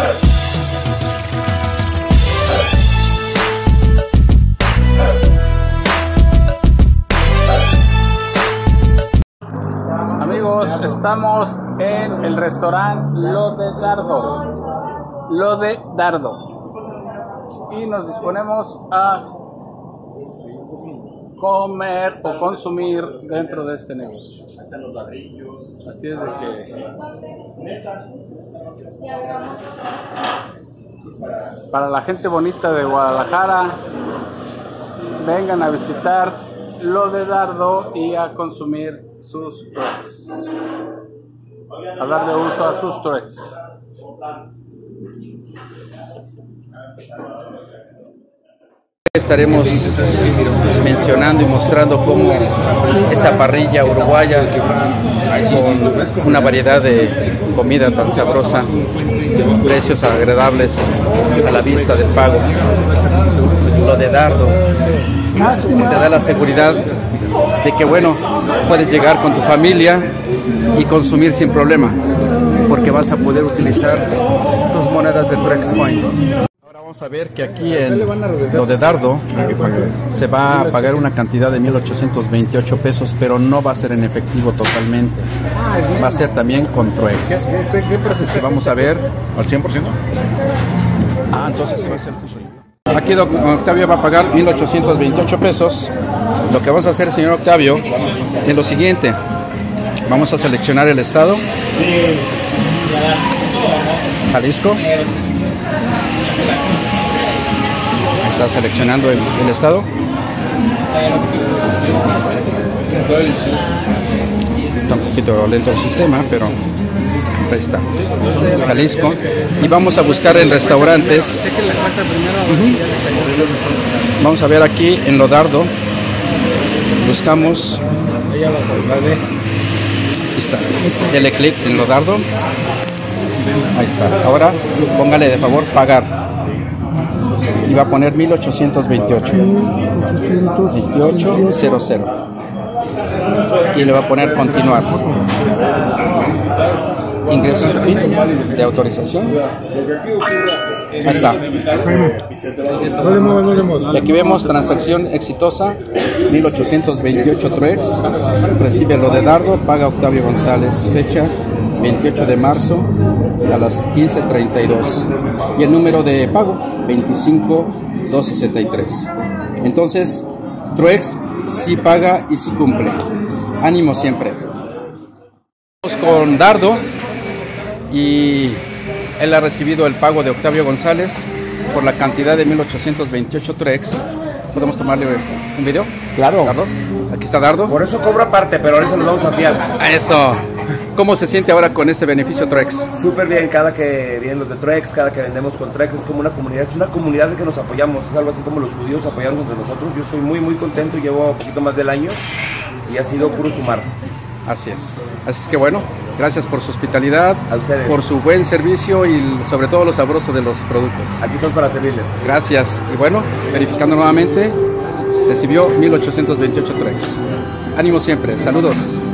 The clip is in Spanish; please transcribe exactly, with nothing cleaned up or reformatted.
Amigos, estamos en el restaurante Lo de Dardo, Lo de Dardo, y nos disponemos a comer o consumir dentro de este negocio. Están los ladrillos. Así es de que para la gente bonita de Guadalajara, vengan a visitar Lo de Dardo y a consumir sus trucks, a darle uso a sus trucks. Estaremos mencionando y mostrando cómo esta parrilla uruguaya con una variedad de comida tan sabrosa, precios agradables a la vista del pago. Lo de Dardo te da la seguridad de que, bueno, puedes llegar con tu familia y consumir sin problema, porque vas a poder utilizar tus monedas de Trex Point. Ahora vamos a ver que aquí en Lo de Dardo se va a pagar una cantidad de mil ochocientos veintiocho pesos, pero no va a ser en efectivo totalmente, va a ser también con Trex. Así vamos a ver ¿Al cien por ciento? Ah, entonces se va a hacer aquí. Don Octavio va a pagar mil ochocientos veintiocho pesos. Lo que vamos a hacer, señor Octavio, es lo siguiente. Vamos a seleccionar el estado. Jalisco. Está seleccionando el, el estado. Está un poquito lento el sistema, pero ahí está. Jalisco. Y vamos a buscar en restaurantes. Uh-huh. Vamos a ver aquí en Lo Dardo. Buscamos. Ahí está. Dele clic en Lo Dardo. Ahí está. Ahora póngale de favor pagar. Y va a poner mil ochocientos veintiocho. veintiocho cero cero. Y le va a poner continuar. Ingrese su PIN de autorización. Ahí está. Y aquí vemos transacción exitosa, mil ochocientos veintiocho Trex. Recibe Lo de Dardo, paga Octavio González. Fecha veintiocho de marzo a las quince treinta y dos. Y el número de pago veinticinco doscientos sesenta y tres. Entonces, Trex sí paga y sí cumple. Ánimo siempre. Vamos con Dardo. Y él ha recibido el pago de Octavio González por la cantidad de mil ochocientos veintiocho Trex. ¿Podemos tomarle un video? Claro. Dardo. Aquí está Dardo. Por eso cobra aparte, pero ahora eso nos vamos a fiar. A eso. ¿Cómo se siente ahora con este beneficio Trex? Súper bien, cada que vienen los de Trex, cada que vendemos con Trex, es como una comunidad, es una comunidad de que nos apoyamos, es algo así como los judíos apoyamos entre nosotros. Yo estoy muy muy contento, llevo un poquito más del año y ha sido puro sumar. Así es. Así es que bueno, gracias por su hospitalidad, a ustedes, por su buen servicio y sobre todo lo sabroso de los productos. Aquí estamos para servirles. Gracias. Y bueno, verificando nuevamente, recibió mil ochocientos veintiocho Trex. Ánimo siempre. Saludos.